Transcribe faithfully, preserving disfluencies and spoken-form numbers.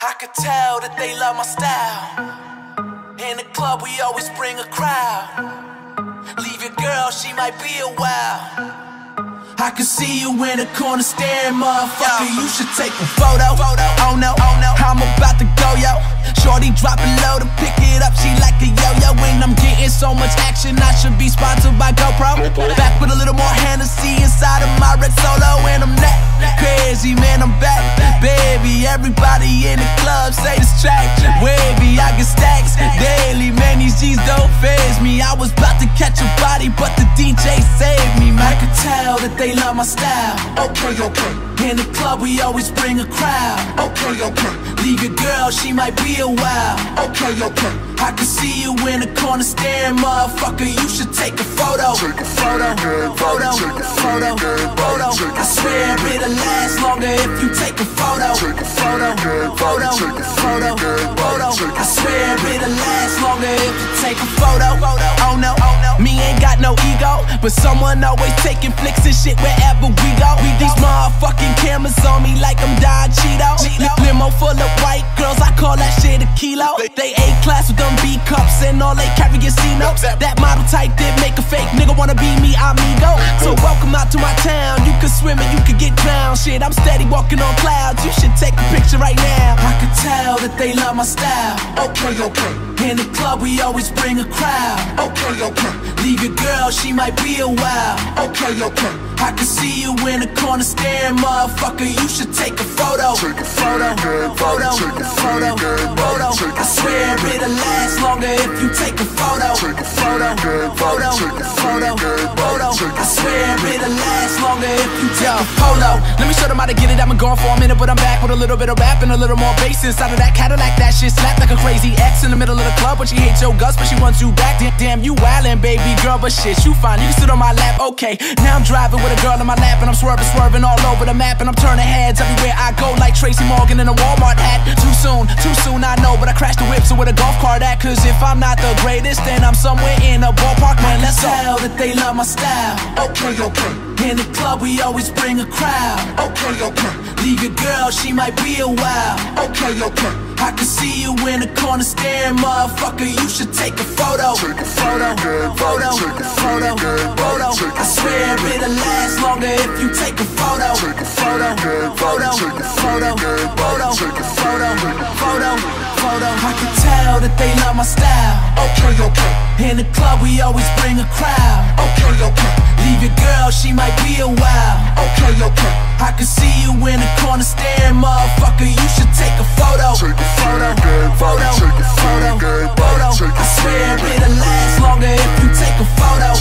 I could tell that they love my style. In the club we always bring a crowd. Leave your girl, she might be a while. I can see you in the corner staring, motherfucker, you should take a photo. Oh no, oh no, I'm about to go, yo. Shorty dropping low to pick it up, she like a yo-yo. And I'm getting so much action, I should be sponsored by GoPro. Back with a little more Hennessy inside of my red Solo. And I'm that crazy, man, I'm back. Baby, everybody in the club say this track wavy, I get stacks daily, man, these G's don't faze me. I was about to catch a body, but the D J saved me, man. I could tell that they love my style. Okay, okay. In the club we always bring a crowd. Okay, okay. Leave your girl, she might be a while. Okay, okay. I can see you in the corner staring, motherfucker, you should take a photo. Take a photo, photo, photo, photo. I swear it'll last longer if you take a photo. Take a photo, photo, photo, photo. I swear it'll last longer if you take a photo. Oh no, me ain't got no ego, but someone always taking flicks and shit wherever we go. We these motherfucking cameras on me like I'm Don Cheeto. Limo full of white girls, I call that shit a kilo. They A-class with them B cups and all they carry is C-notes. That model type did make a fake nigga wanna be me, amigo. So welcome out to my town, you can swim and you can get drowned. Shit, I'm steady walking on clouds, you should take a picture right now. I could tell that they love my style. Okay, okay. In the club we always bring a crowd. Okay, okay. Leave your girl, she might be a while. Okay, okay. I can see you in the corner staring, motherfucker, you should take a photo. Take a photo, photo, photo, photo. I swear it'll last longer if you take a photo. Take a photo, photo, photo, photo. I swear it'll last longer if you take a photo. Let me show them how to get it, I've been gone for a minute, but I'm back with a little bit of rap and a little more bass inside of that Cadillac. That shit slapped like a crazy ex in the middle of the club, but she hates your guts, but she wants you back. Damn, damn you wildin', baby girl, but shit, you fine, you can sit on my lap, okay. Now I'm driving with a girl in my lap and I'm swerving, swerving all over the map, and I'm turning heads everywhere I go like Tracy Morgan in a Walmart hat. Too soon, too soon I know, but I crashed the whip, so with a golf cart at. Cause if I'm not the greatest, then I'm somewhere in a ballpark, man, let's go. I can tell that they love my style. Okay, okay. In the club we always bring a crowd. Okay, okay. Leave your girl, she might be a while. Okay, okay. I can see you in the corner staring, motherfucker, you should take a photo. Take a photo, photo, photo, photo. I swear it'll last longer if you take a photo. Take a photo, photo, photo, photo. Take a photo, photo, photo. I can tell that they love my style. Okay, okay. In the club we always bring a crowd. Okay, okay. Leave your girl, she might be a while. Okay, okay. I can see you in the corner staring, motherfucker, you should take a photo. Take a photo, photo, photo, photo. I swear it'll last longer if you take a photo.